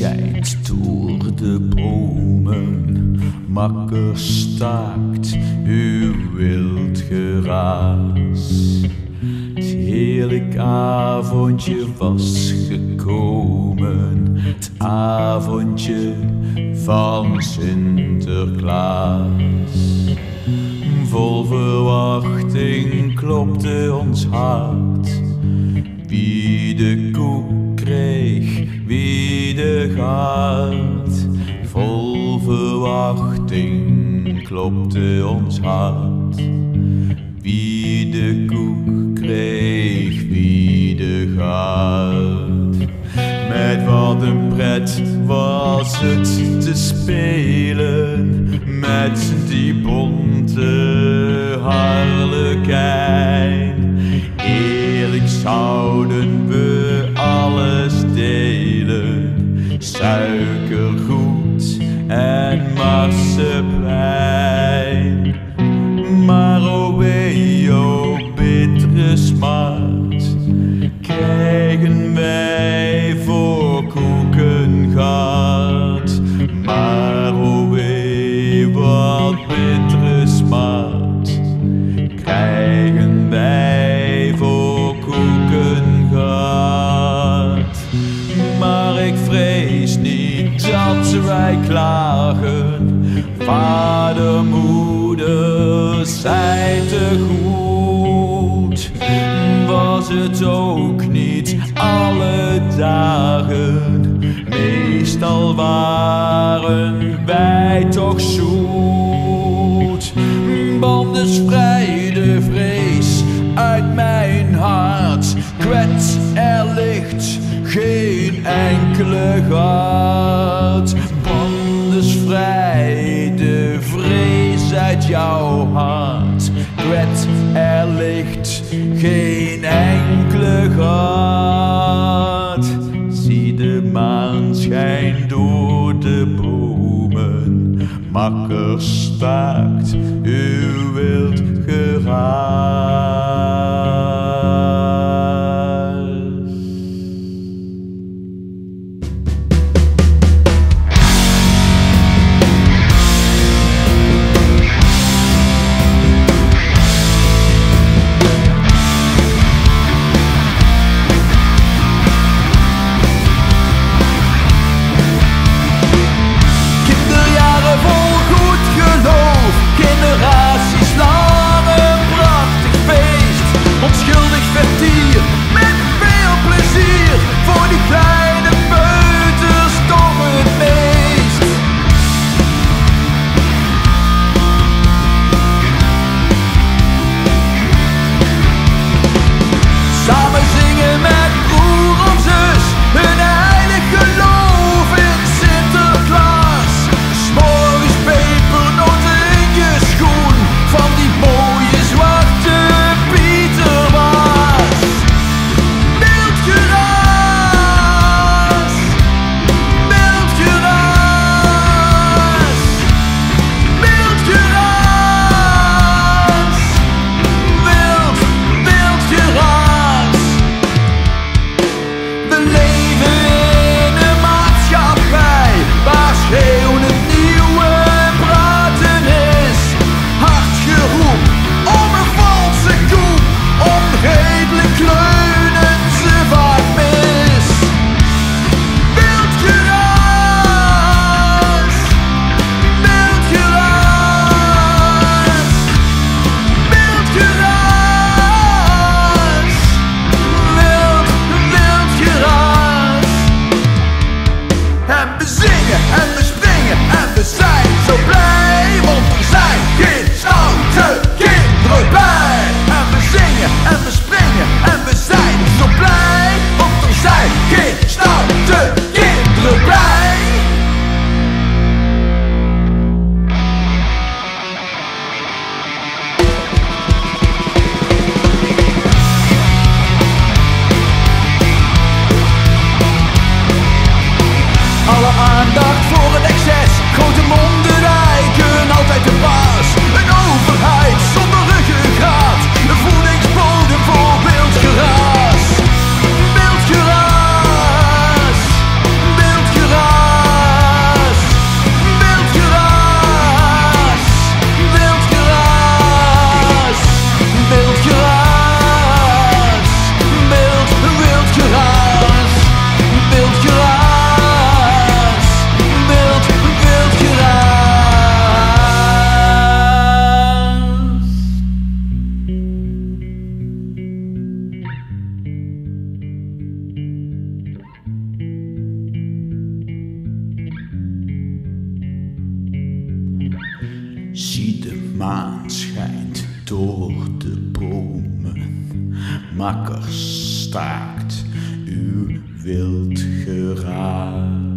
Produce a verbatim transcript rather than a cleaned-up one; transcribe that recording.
schijnt door de bomen, makker staakt uw wild geraas. Het heerlijk avondje was gekomen, het avondje van Sinterklaas. Vol verwachting klopte ons hart, wie de koek kreeg, wie de gaat. Vol verwachting klopte ons hart, wie de koek kreeg, wie de gaat. Met wat een pret was het te spelen met die bonte harlekijn. Eerlijk zouden we alles delen, suikergoed en marsepein. Maar oh wee, oh bittere smart, krijgen wij voor koeken gehad. Maar oh wee, wat bittere smart, krijgen wij voor koeken gehad. Maar ik vrees niet dat wij klagen, vader, moeder zijn te goed. Was het ook niet alle dagen, meestal waren wij toch zoet. Bandes vrij de vrees uit mijn hart, kwets er ligt geen enkele gat. Bandes vrij de vrees uit jouw hart, kwets er ligt geen enkele gat. Zie de maan schijnt door de bomen, makker staakt uw wild geraas. Generaties lang een prachtig feest, onschuldig vertier met veel plezier. Voor die kleine peuters toch het meest. Samen zingen met broer of zus, hun heilig geloof in Sinterklaas. 's Morgens pepernoten in je schoen, van die mooie zwarte Pieterbaas. Wild geraas, wild geraas, wild geraas, wild, wild geraas. We leven in een maatschappij waar schreeuwen het nieuwe praten is. Hard geroep om een valse koe, onredelijk kleunen ze vaak mis. Wild geraas, wild geraas, wild geraas, wild, wild geraas. En we zingen en we springen en we zijn zo blij, want er zijn geen stoute kinderen bij. En we zingen en we springen en we zijn zo blij, want er zijn geen stoute kinderen bij. Alle aandacht voor het excess, grote monden lijken altijd de baas. Een overheid zonder ruggengraat, een voedingsbodem voor wild geraas. Wild geraas, wild geraas. Zie de maan schijnt door de bomen. Makkers staakt uw wild geraas.